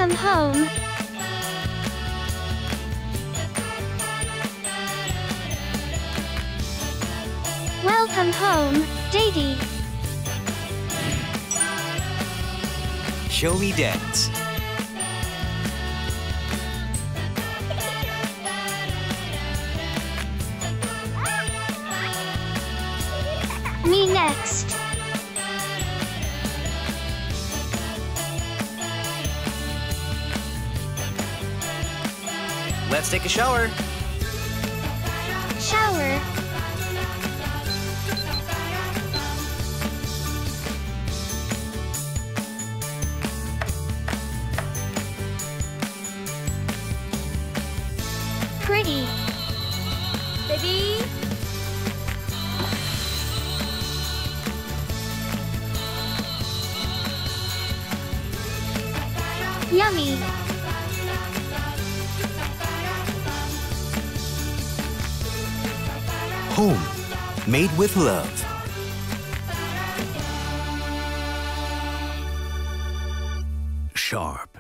Welcome home. Welcome home, Daddy. Show me dance. Me next. Let's take a shower. Shower. Pretty. Baby. Yummy. Home, made with love. Sharp.